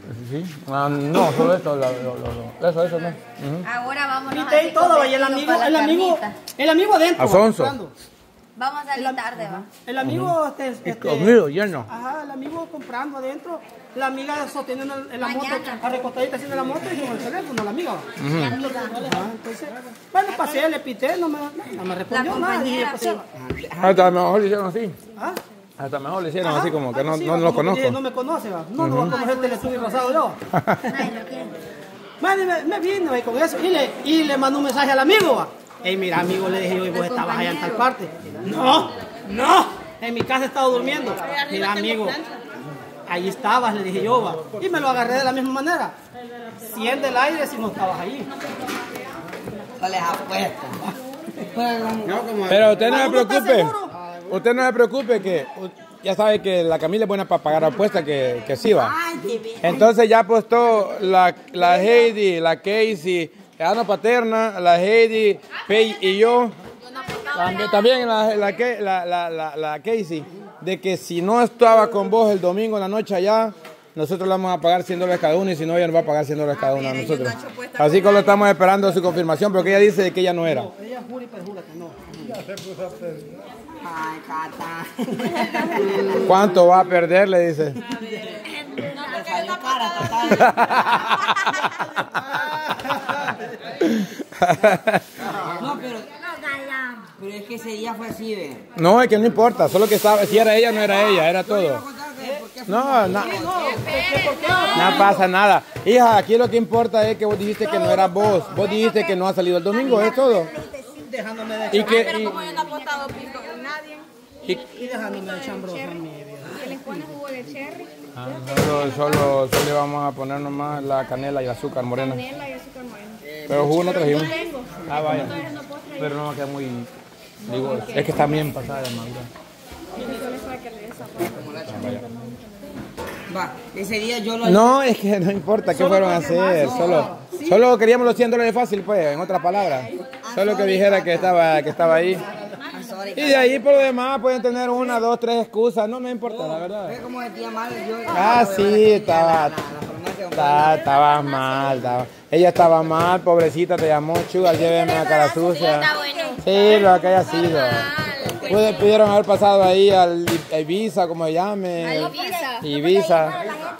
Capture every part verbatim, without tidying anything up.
Sí. Ah, no, solo esto, lo, lo, lo, eso, eso, no. Uh-huh. Ahora vamos a hacer todo, y el amigo, el amigo, el amigo adentro. Alfonso. Vamos a salir tarde, va. El amigo, uh-huh. este, este, conmigo, lleno. Ajá, el amigo comprando adentro, la amiga sosteniendo en la moto, arrecostadita haciendo la moto y con el teléfono, la amiga. Uh-huh. Ajá, entonces, bueno, pasé, le pité, no me, no me respondió nada. Dije, pasé. Hasta mejor le hicieron así. ¿Ah? Hasta mejor le hicieron Ajá, así como que no, sí, no, no lo conozco. Dije, no me conoce, va. No, uh-huh. no va a conocer el teletubby rosado yo. Bueno, me, me vino ahí con eso y le, y le mandó un mensaje al amigo, va. Ey, mira, amigo, le dije yo, y vos estabas allá en tal parte. No, no, en mi casa he estado durmiendo. Mira, amigo, ahí estabas, le dije yo, va. Y me lo agarré de la misma manera. Siente el aire si no estabas ahí. No les apuesto. Pero usted no se preocupe, usted no se preocupe que ya sabe que la Camila es buena para pagar apuestas, que, que sí va. Entonces ya apostó la, la Heidi, la Casey, la Ana Paterna, la Heidi, Pei y yo. También, también la, la, la, la, la, la Casey, de que si no estaba con vos el domingo en la noche allá, nosotros le vamos a pagar cien dólares cada uno y si no, ella nos va a pagar cien dólares cada uno a nosotros. Así que lo estamos esperando su confirmación, porque ella dice que ella no era. Ella jura y perjura que no. Ay, Cata. ¿Cuánto va a perder? Le dice. No, te salió cara total. No, pero, pero es que ese día fue así, ¿ve? No, es que no importa, solo que sabe, si era ella no era ella, era todo. No, no, no pasa nada. Hija, aquí lo que importa es que vos dijiste que no eras vos. Vos dijiste que no ha salido el domingo, es todo. Dejándome de y que, pero y, como yo no he apostado pico con nadie. Y, y dejándome de chambroso en mi vida. ¿Se les pone jugo de cherry? Ah, solo, solo, solo le vamos a poner nomás la canela y el azúcar morena. Canela y azúcar morena. Pero jugo no trajimos. No tengo. Ah, vaya. Pero no queda muy... Digo, es que está bien pasada de madura. Va, ese día yo lo... No, es que no importa qué fueron a hacer. No, solo, ¿sí? Solo queríamos los cien dólares fácil, pues, en otras palabras. Solo que dijera que estaba, que estaba ahí. Y de ahí por lo demás pueden tener una, dos, tres excusas. No me importa, la verdad. ¿Cómo decía mal? Yo, ah, sí, estaba... Estaba, estaba mal, estaba. Ella estaba mal, pobrecita, te llamó, Chuga, lléveme a cara sucia. Sí, lo que haya sido. Pudieron haber pasado ahí al Ibiza, como se llame. Ibiza. Ibiza.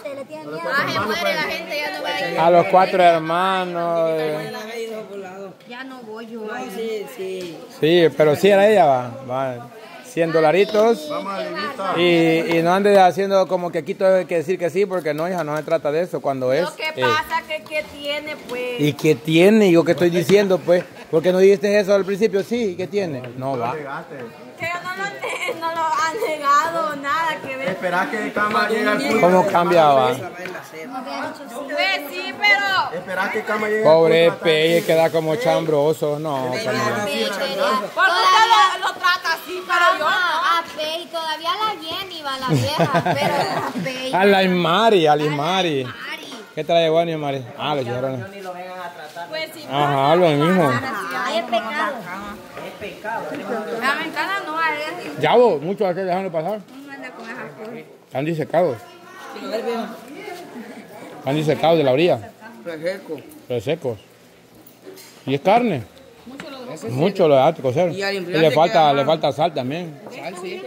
A los cuatro hermanos. Ya no voy yo. Sí, sí. Sí, pero sí era ella, va. va. cien dolaritos y, y no andes haciendo como que aquí todo hay que decir que sí, porque no, hija, no se trata de eso cuando es. Lo que eh, pasa que que tiene, pues. ¿Y qué tiene? Yo que estoy diciendo, pues, ¿por qué no dijiste eso al principio? Sí, ¿qué tiene? No va. Que no lo, no lo han negado, nada que ver. Esperá que Cama llegue al punto. ¿Cómo cambiaba? Pues sí, pero. Esperá que Cama llegue Pobre al punto. Peje, queda como chambroso, no. ¿Por qué lo, lo trata así? Pero yo no. A Pei, todavía la Jenny va, la vieja, pero a Pei. A la Imari, a la Imari. ¿Qué trae bueno, Imari? Ah, los chicharrones. Pues sí. Ajá, lo mismo. Ay, es pecado. Es pecado. La ventana no, a ella sí. Ya vos, muchos a dejarlo pasar. No anda con esas cosas. Están disecados. Están disecados de la orilla. Refresco. Pero secos. Y es carne. Mucho lo dejaste cocer. Y al Y enfriar le te falta, queda le más. falta sal también. Sal, sí.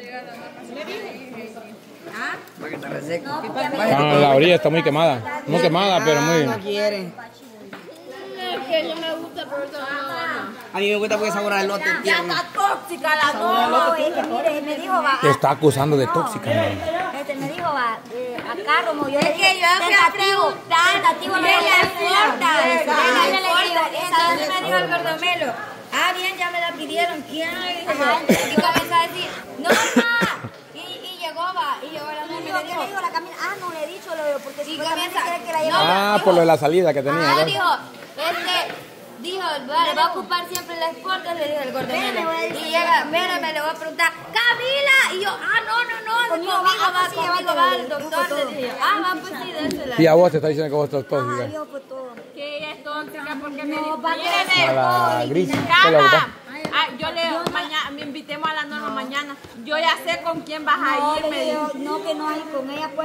Para que te reseque. Ah, la orilla está muy quemada. Muy quemada, pero muy... No quieren. Es que yo me gusta, pero eso no. A mí me gusta porque sabor al elote Ya tierno. está tóxica la no. Es que mire, me dijo, va. Te está acusando de tóxica, man. Este me dijo, va, eh, acá como yo. Es que yo fui a preguntar. Tentativo, ¿Qué no le importa. importa? ¿Qué le importa? Entonces me dijo el gordomelo. Ah, bien, ya me la pidieron. ¿Quién? Y yo comencé a decir, no, mamá. Y, y llegó, va. Y llegó la ¿Qué noche y le me dijo? dijo. ¿Qué le dijo la Camila? Ah, no le he dicho, lo porque Y si comienza. quiere que la lleve. Ah, por lo de la salida que tenía. Ah, ¿no? dijo, este. Dijo, vale, va a ocupar siempre la escolta, le dijo el gordomelo. Y llega, espérame, le voy a preguntar, Camila. Y yo, ah, no, no, no, Conmigo conmigo va, va, sí, conmigo va, va el doctor. Le dije, ah, va, pues sí, désela. Y a vos te está diciendo que vos sos tóxica. Dios, pues todo. Que ella es tóxica porque me No, dijo, va a míreme. A la gris. ¿Qué le gusta? Cama. Ah, yo le, mañana, me invitemos a la norma mañana. Yo ya sé con quién vas a No, ir, le me digo, dijo. no, que no hay con ella, pues. Vaya.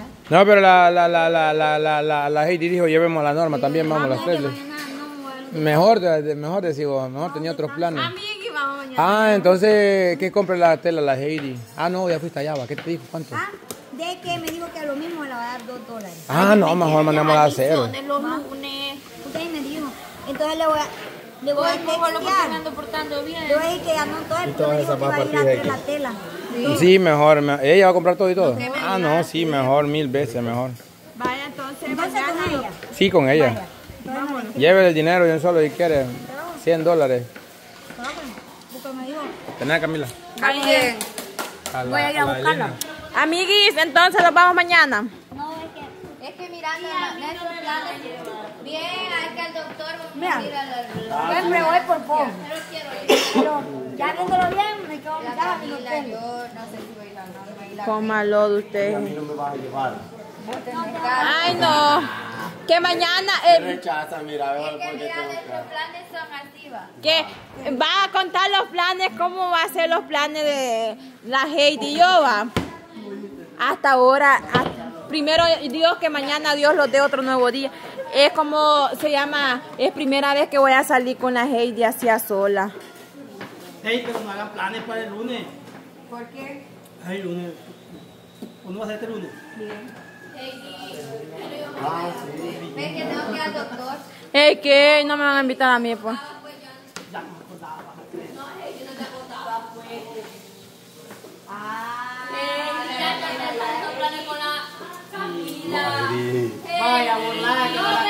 No, pero la, la, la, la, la, la, la, la Heidi dijo, llevemos la Norma también, vamos las tres. Mejor, de, de- mejor decimos, mejor tenía otros planes. Amigui, vamos mañana. Ah, entonces, ¿qué compra la tela, la Heidi? Ah, no, ya fuiste allá, ¿va? ¿Qué te dijo? ¿Cuánto? Ah, de que me dijo que a lo mismo le va a dar dos dólares. Ah, no, mejor mandamos a hacer. De los lunes. Usted me dijo. Entonces le voy a, le voy a Pues mejor lo porque me textear. ando portando bien. Le voy a decir que ya no todo el todas me dijo esas que va a ir a partidas traer aquí. la tela. Sí, mejor, me- ella va a comprar todo y todo. Ah, no, sí, mejor, mil veces mejor. Vaya, entonces, Entonces con ella. Sí, con ella. Lleve el dinero de un solo si quiere, cien dólares. Porque me dijo. ¿Tenés, Camila? Bien. A la- Voy a ir a la buscarla. Elena. Amiguis, entonces nos vamos mañana. No, es que. Es que mirando la- esos planes, bien, hay que al doctor Mira. mira la, la, Siempre voy por poco. Pero quiero ir. Pero ya viéndolo bien, me quedo en mi casa y no Camila, tengo. yo no sé si voy a ir a la Norma y la Cómalo de usted. A mí no me vas a llevar. Ay, no. Que mañana, Me eh, rechaza, mira, veo es que porque mira, tengo nuestros que... planes son así, va. Que va a contar los planes, cómo va a ser los planes de la Heidi y yo, va. Hasta ahora, hasta- primero Dios, que mañana Dios los dé otro nuevo día. Es como se llama, es primera vez que voy a salir con la Heidi así a sola. Hey, pero no hagan planes para el lunes. ¿Por qué? Ay, lunes. ¿Cuándo va a ser este lunes? Ah, sí. Ves que tengo que ir al doctor. Es que no me van a invitar a mí, pues. Vaya, burlada que va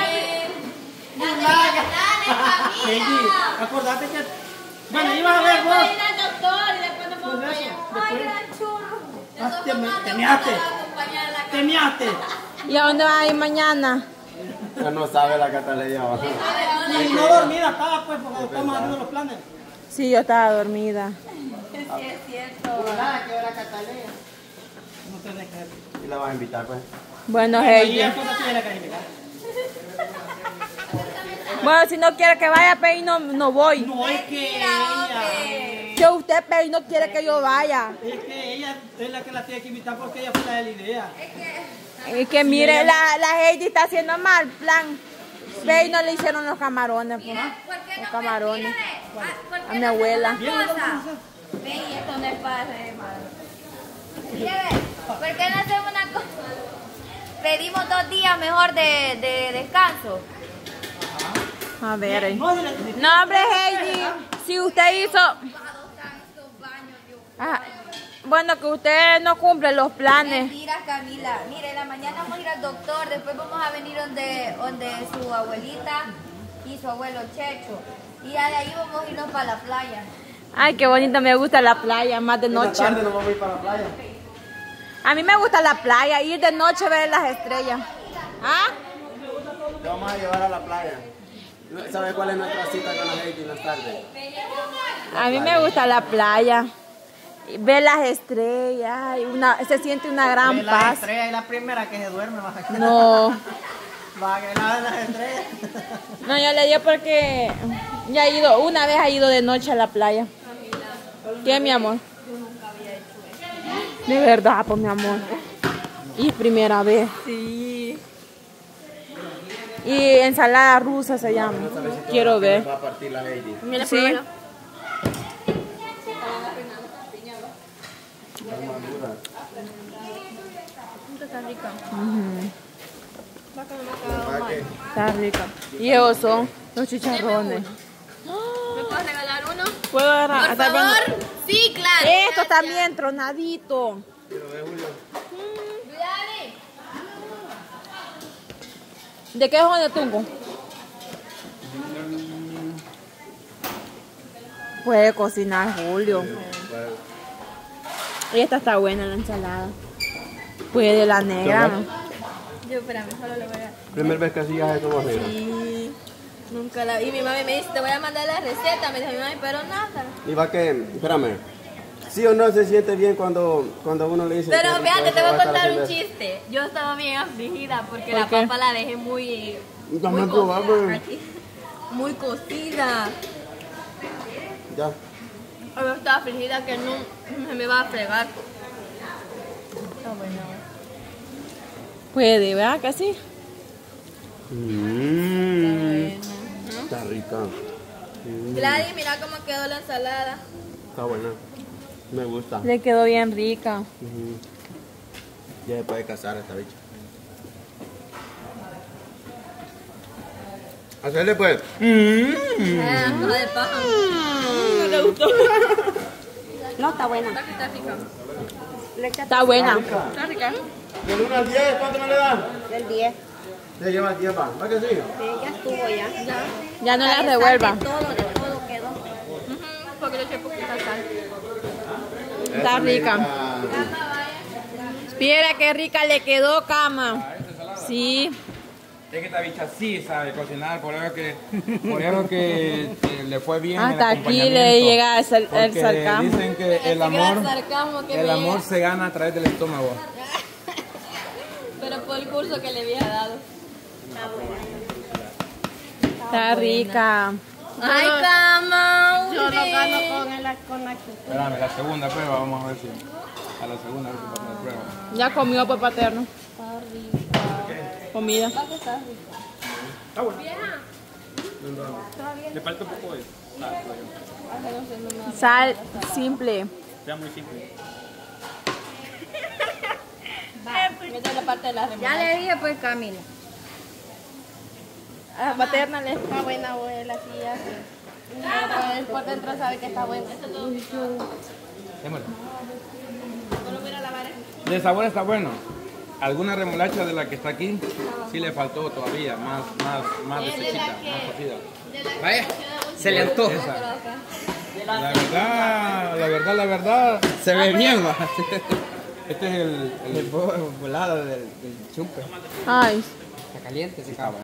a Hey, acordate que... Bueno, ibas a ver vos. Pues eso, después... Ah, te, te measte. Te measte. ¿Y a dónde va a ir mañana? Ya no sabe la Catalina. ¿Va? Y no dormida estaba, pues, porque estamos haciendo los planes. Sí, yo estaba dormida. Burlada que era Catalina. No tenés que ver. Y la vas a invitar, pues. Bueno, Y Heidi. es cosa que era que invitar. Bueno, si no quiere que vaya, Pei, no, no voy. No es que ella... Que usted, Pei, no quiere que yo vaya. Es que ella es la que la tiene que invitar porque ella fue la de la idea. Es que mire, la, la Heidi está haciendo mal plan. Pei no le hicieron los camarones, pues. Los camarones. A mi abuela. Ven, esto no es para Mire, ¿por qué no hacemos una cosa? Pedimos dos días mejor de, de descanso. A ver. eh. No, dile- No, hombre, Heidi, si usted hizo... Ah, bueno, que usted no cumple los planes. Mentira, Camila. Mire, en la mañana vamos a ir al doctor, después vamos a venir donde, donde su abuelita y su abuelo Checho. Y ya de ahí vamos a irnos para la playa. Ay, qué bonito, me gusta la playa, más de En la noche. tarde nos vamos a ir para la playa. A mí me gusta la playa, ir de noche a ver las estrellas. ¿Ah? Te vamos a llevar a la playa. ¿Sabes cuál es nuestra cita con la Heidi en la tarde? A mí me gusta la playa. Ver las estrellas, y una, se siente una gran la paz. estrella es la primera que se duerme. Va a No, Va a ganar las estrellas. no, yo le digo porque ya he ido, una vez he ido de noche a la playa. ¿Qué, mi amor? De verdad, pues mi amor. Y primera vez. Sí. Y ensalada rusa se llama. Quiero ver. Va a partir la Heidi. Sí. ¿Para qué? Está rica. Y esos son los chicharrones. ¿Me puedes regalar uno? ¿Puedo agarrar? Por Hasta favor. cuando- Sí, claro. Esto también, tronadito. Dale. ¿De qué es de tungo? Puede cocinar, Julio. Y esta está buena, la ensalada. Puede la negra, ¿no? Yo, espérame, solo le voy a... Primera vez que hacías esto, más bien. Sí. Nunca la... Y mi mami me dice, te voy a mandar la receta. Me dijo mi mami, pero nada. Y va que, espérame. ¿Sí o no se siente bien cuando, cuando uno le dice... Pero que fíjate, te voy a estar contar un haciendo chiste. Yo estaba bien afligida porque ¿Por la qué? papa la dejé muy... Dame muy a probar, cocida. pues. Aquí. Muy cocida. esto? Ya. Yo estaba afligida que no se me va a fregar. Está bueno. Puede, ¿verdad que sí? Mmm. Está rica. Mm. Gladys, mira cómo quedó la ensalada. Está buena. Me gusta. Le quedó bien rica. Uh-huh. Ya se puede casar esta bicha. Hacerle pues. Mm. Ah, no de paja. No le gustó. No, está buena. Está buena. Está rica. Del uno al diez, ¿cuánto me le dan? Del diez. Le lleva el diez, ¿va? ¿Va que sí? Sí, ya estuvo ya. Ya, Ya no la revuelva. De todo, de todo quedó. Porque le eché poquita sal. Está rica. Mira qué rica le quedó, cama. Sí. Es que esta bicha sí sabe cocinar, por eso que, por eso que eh, le fue bien. Hasta el aquí le acompañamiento, llega el, sal- el porque sarcasmo. Dicen que el Ese amor, gran sarcasmo que el me amor llega. se gana a través del estómago. Pero por el curso que le había dado. Está rica. Ay, cama. Yo no gano con, el, con la actitud. Espérame, la segunda prueba, vamos a ver si. A la segunda a ver si pasa la prueba. Ya comió por paterno. Comida. Está bueno. Le falta un poco de Sal simple. sea muy simple. Esta es la parte de la Ya le dije, pues, Camila. A paterna le Está buena, abuela, sí, ya sí. Pero por dentro sabe que está buena. Démosle. De sabor está bueno. Alguna remolacha de la que está aquí sí le faltó todavía, más, más, más deshechita, más cocida. Vaya, se le antoja. Esa. La verdad, la verdad, la verdad. Se ve bien, va. Este es el, el, El volado del, del chupe. Ay. Está caliente, sí, cabrón.